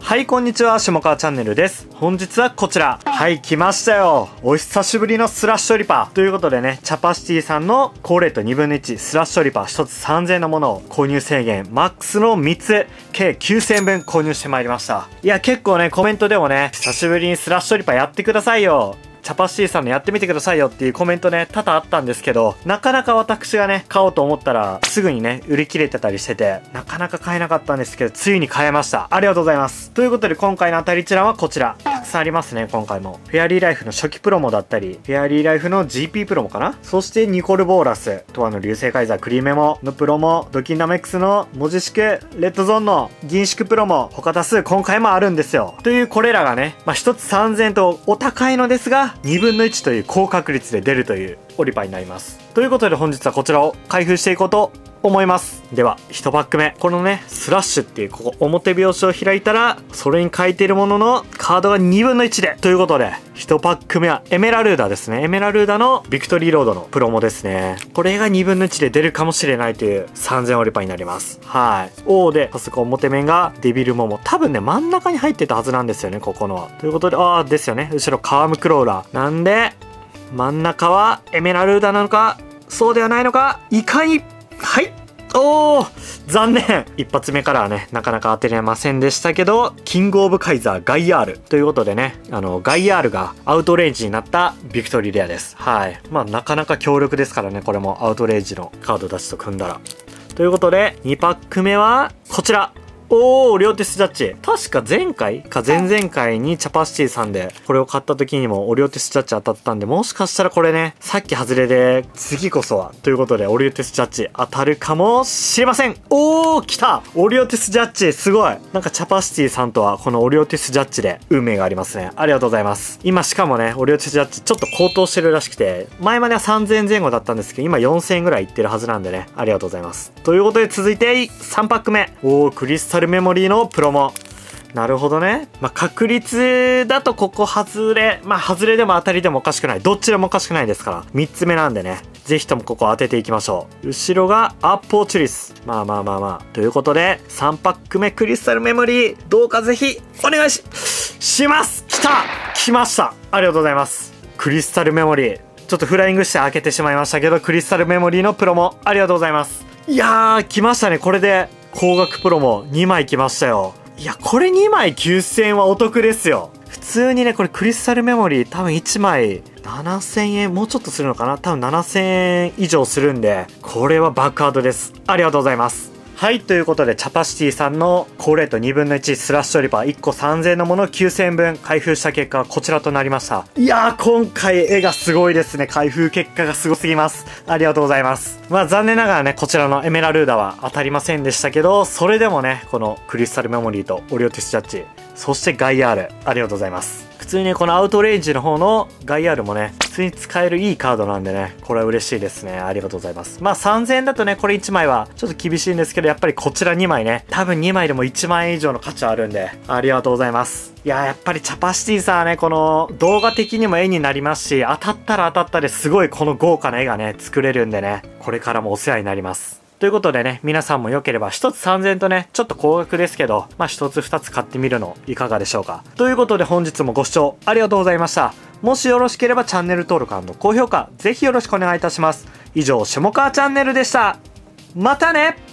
はい、こんにちは、下川チャンネルです。本日はこちら。はい、来ましたよ。お久しぶりのスラッシュリパー。ということでね、チャパシティさんの高レート2分の1スラッシュリパー1つ3000円のものを購入制限マックスの3つ、計9000円分購入してまいりました。いや、結構ね、コメントでもね、久しぶりにスラッシュリパーやってくださいよ。チャパシティさんのやってみてくださいよっていうコメントね、多々あったんですけど、なかなか私がね、買おうと思ったら、すぐにね、売り切れてたりしてて、なかなか買えなかったんですけど、ついに買えました。ありがとうございます。ということで、今回の当たりチラはこちら。たくさんありますね、今回も。フェアリーライフの初期プロモだったり、フェアリーライフの GP プロモかな、そしてニコル・ボーラス、トアの流星カイザークリーメモのプロモ、ドキンダメックスの文字式、レッドゾーンの銀縮プロモ、他多数今回もあるんですよ。というこれらがね、1つ3000円とお高いのですが、2分の1という高確率で出るというオリパになります。ということで本日はこちらを開封していこうと思います。では1パック目、このねスラッシュっていうここ表表紙を開いたらそれに書いているもののカードが2分の1でということで、1パック目はエメラルーダですね。エメラルーダのビクトリーロードのプロモですね。これが2分の1で出るかもしれないという3000オリパになります。はい。O で早速表面がデビルモモ、多分ね真ん中に入ってたはずなんですよね、ここのは。ということで、ですよね、後ろカームクローラーなんで真ん中はエメラルーダなのかそうではないのか、いかに。はい、おー残念。一発目からはねなかなか当てれませんでしたけど、キングオブカイザーガイアールということでね、ガイアールがアウトレイジになったビクトリーレアです。はい。まあなかなか強力ですからね、これもアウトレイジのカードたちと組んだら。ということで2パック目はこちら。おー、両手スジャッジ。確か前回か前々回にチャパシティさんでこれを買った時にもオリオティスジャッジ当たったんで、もしかしたらこれね、さっき外れで次こそはということでオリオティスジャッジ当たるかもしれません。おー、来たオリオティスジャッジ、すごい。なんかチャパシティさんとはこのオリオティスジャッジで運命がありますね。ありがとうございます。今しかもね、オリオティスジャッジちょっと高騰してるらしくて、前までは3000円前後だったんですけど、今4000円ぐらいいってるはずなんでね、ありがとうございます。ということで続いて3パック目。おー、クリスタルメモリーのプロモ。なるほどね。まあ、確率だとここ外れ。まあ、外れでも当たりでもおかしくない。どっちでもおかしくないですから。3つ目なんでね。ぜひともここ当てていきましょう。後ろがアッポーチュリス。まあ。ということで、3パック目クリスタルメモリー。どうかぜひ、お願いします。来ました。ありがとうございます。クリスタルメモリー。ちょっとフライングして開けてしまいましたけど、クリスタルメモリーのプロモ、ありがとうございます。いやー、来ましたね。これで、高額プロモ2枚来ましたよ。いや、これ2枚9000円はお得ですよ。普通にね、これクリスタルメモリー多分1枚7000円、もうちょっとするのかな、多分7000円以上するんで、これは爆ハードです。ありがとうございます。はい、ということで、チャパシティさんの高レート2分の1スラッシュリパー1個3000円のものを9000円分開封した結果はこちらとなりました。いやー、今回絵がすごいですね。開封結果がすごすぎます。ありがとうございます。まあ残念ながらね、こちらのエメラルーダは当たりませんでしたけど、それでもね、このクリスタルメモリーとオリオティスジャッジ、そしてガイアール、ありがとうございます。普通にね、このアウトレイジの方のガイアールもね、普通に使えるいいカードなんでね、これは嬉しいですね。ありがとうございます。まあ3000円だとね、これ1枚はちょっと厳しいんですけど、やっぱりこちら2枚ね、多分2枚でも1万円以上の価値あるんで、ありがとうございます。いやー、やっぱりチャパシティさんはね、この動画的にも絵になりますし、当たったですごいこの豪華な絵がね、作れるんでね、これからもお世話になります。ということでね、皆さんも良ければ1つ3000円とね、ちょっと高額ですけど、まあ1つ2つ買ってみるのいかがでしょうか。ということで本日もご視聴ありがとうございました。もしよろしければチャンネル登録&高評価、ぜひよろしくお願いいたします。以上、下川チャンネルでした。またね。